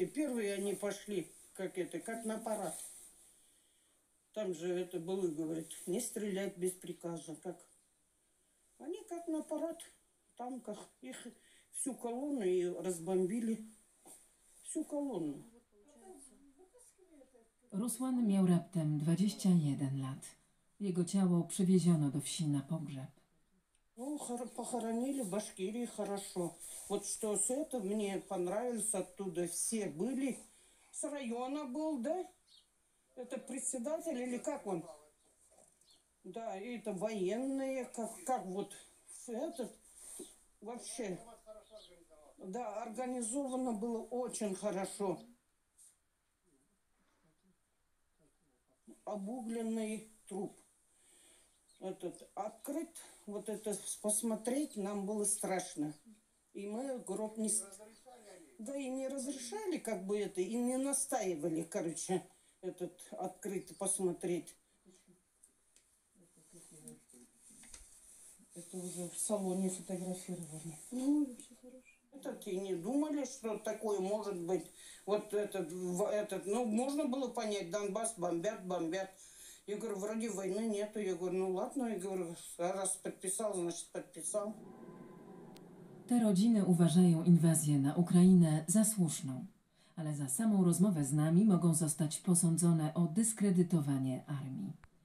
первые они пошли, как на парад. Там же это было, говорит, не стрелять без приказа. Они как на парад в танках. Их всю колонну и разбомбили. Всю колонну. Rusłan miał raptem 21 lat. Jego ciało przywieziono do wsi na pogrzeb. Ну, похоронили в Башкирии хорошо. Вот что с этого мне понравилось оттуда. Все были. С района был, да? Это председатель или как он? Да, и это военные, как вот этот вообще. Да, организовано было очень хорошо. Обугленный труп. Этот открыт, вот это посмотреть нам было страшно. И мы гроб не... Да и не разрешали как бы это, и не настаивали, короче, этот открыт посмотреть. Это уже в салоне фотографировали. Ну, вообще хорошо. Этот и не думали, что такое может быть. Вот этот, ну, можно было понять, Донбасс бомбят. Я говорю, вроде войны нету. Я говорю, ну ладно. Я говорю, раз подписал, значит подписал. Te rodziny uważają inwazję na Ukrainę za słuszną, ale za samą rozmowę z nami mogą zostać posądzone o dyskredytowanie armii.